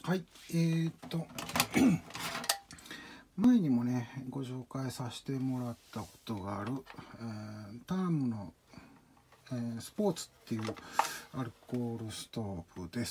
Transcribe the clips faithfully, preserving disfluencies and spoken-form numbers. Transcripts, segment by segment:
はい、えー、っと前にもねご紹介させてもらったことがある、えー、タームの、えー、スポーツっていうアルコールストーブです。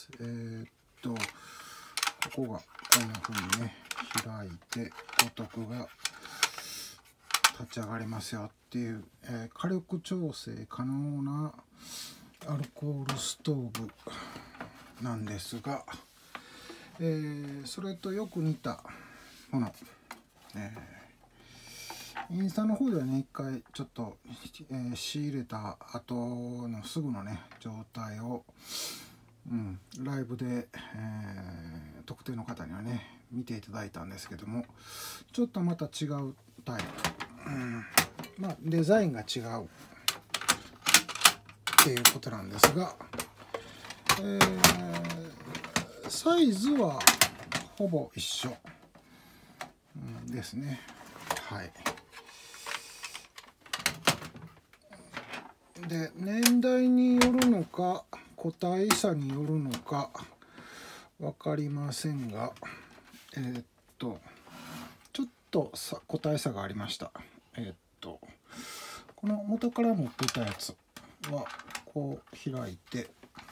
えー、っとここがこんな風にね開いて五徳が立ち上がりますよっていう、えー、火力調整可能なアルコールストーブなんですが、えー、それとよく似たもの、えー、インスタの方ではね一回ちょっと、えー、仕入れた後のすぐのね状態を、うん、ライブで、えー、特定の方にはね見ていただいたんですけども、ちょっとまた違うタイプ、うん、まあデザインが違うっていうことなんですが、えー、サイズはほぼ一緒、うん、ですね。はい。で年代によるのか個体差によるのか分かりませんが、えー、っとちょっとさ個体差がありました。えー、っとこの元から持っていたやつはこう開いて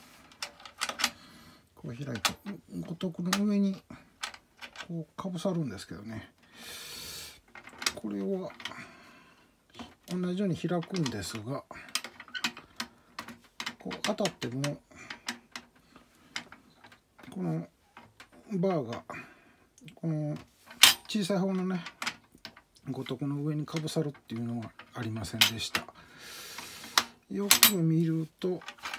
こう開いて五徳の上にこうかぶさるんですけどね、これは同じように開くんですが、こう当たってもこのバーがこの小さい方のね五徳の上にかぶさるっていうのはありませんでした。よく見ると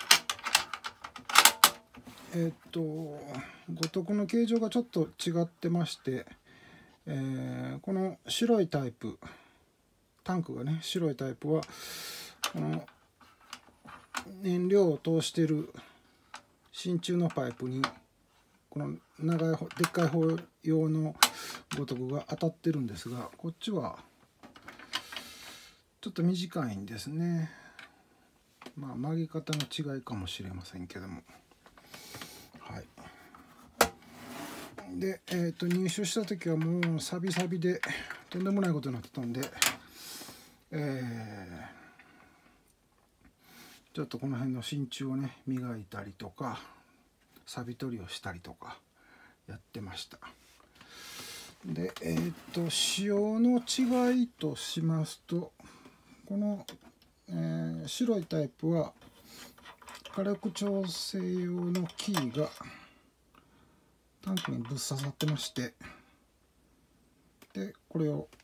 えっと五徳の形状がちょっと違ってまして、えー、この白いタイプタンクがね白いタイプはこの燃料を通してる真鍮のパイプにこの長いでっかい方用の五徳が当たってるんですが、こっちはちょっと短いんですね。まあ曲げ方の違いかもしれませんけども、はい。で、えー、と入手した時はもうサビサビでとんでもないことになってたんで、えー、ちょっとこの辺の真鍮をね磨いたりとかサビ取りをしたりとかやってました。でえっ、ー、と仕様の違いとしますと、この、えー、白いタイプは火力調整用のキーがタンクにぶっ刺さってまして、でこれを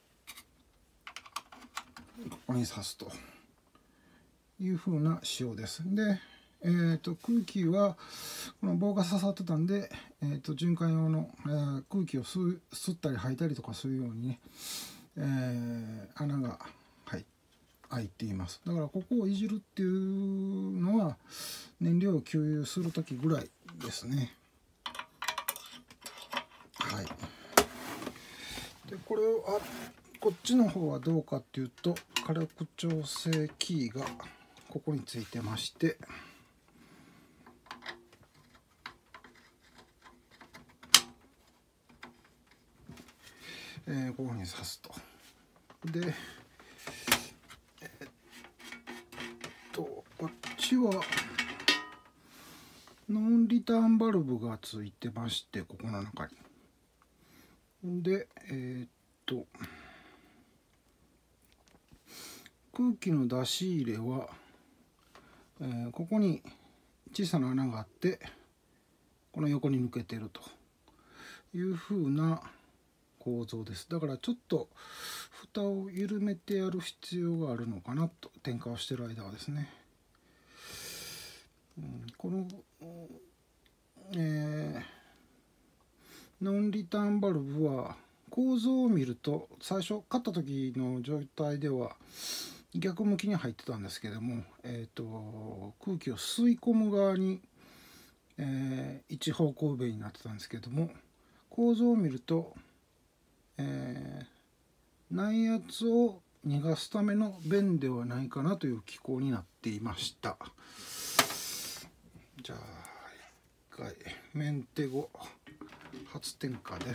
ここに刺すという風な仕様です。で、えー、と空気はこの棒が刺さってたんで、えー、と循環用の、えー、空気を吸吸ったり吐いたりとかするようにね、えー、穴が開いています。だからここをいじるっていうのは燃料を給油する時ぐらいですね。はい。でこれをあこっちの方はどうかっていうと、火力調整キーがここについてまして、えー、ここに挿すと。で、えー、っとこっちはノンリターンバルブがついてまして、ここの中に。で、えー、っと空気の出し入れは、えー、ここに小さな穴があってこの横に抜けてるというふうな構造です。だからちょっと蓋を緩めてやる必要があるのかなと、点火をしてる間はですね。うん、この、えー、ノンリターンバルブは構造を見ると最初買った時の状態では逆向きに入ってたんですけども、えー、と空気を吸い込む側に、えー、一方向弁になってたんですけども、構造を見ると、えー、内圧を逃がすための弁ではないかなという機構になっていました。じゃあ回メンテ後初点火です。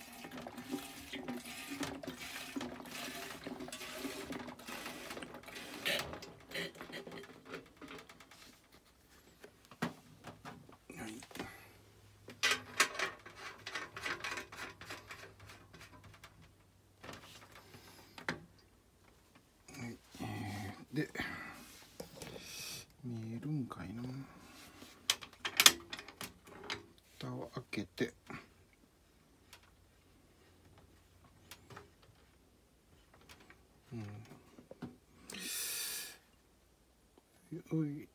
で見えるんかいな。蓋を開けて、うん、よい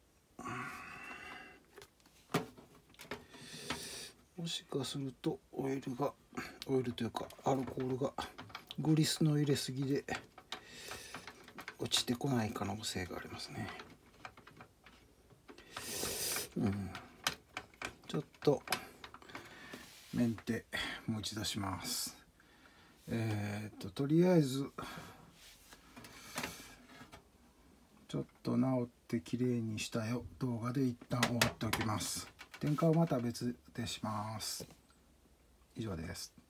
もしかするとオイルがオイルというかアルコールがグリスの入れすぎで落ちてこない可能性がありますね。うん、ちょっとメンテ持ち出します。えー、っととりあえずちょっと直ってきれいにしたよ動画で一旦終わっておきます。点火をまた別でします。以上です。